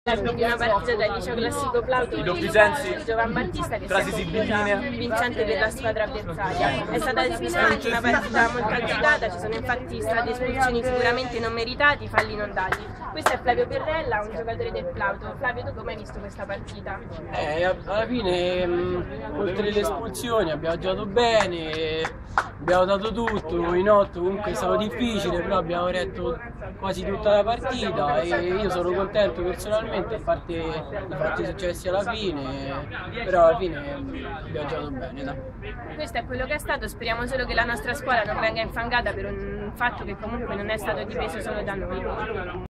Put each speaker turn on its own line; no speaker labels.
Di una partita del liceo classico Plauto di Giovan Battista che si è conclusa vincente per la squadra avversaria. È stata decisamente una partita molto agitata, ci sono infatti state espulsioni sicuramente non meritati, falli non dati. Questo è Flavio Perrella, un giocatore del Plauto. Flavio, tu come hai visto questa partita?
Alla fine, oltre le espulsioni, abbiamo giocato bene, abbiamo dato tutto, in 8 comunque è stato difficile, però abbiamo retto quasi tutta la partita e io sono contento personalmente, a parte i fatti successi alla fine, però alla fine abbiamo giocato bene. Dai.
Questo è quello che è stato, speriamo solo che la nostra squadra non venga infangata per un fatto che comunque non è stato dipeso solo da noi.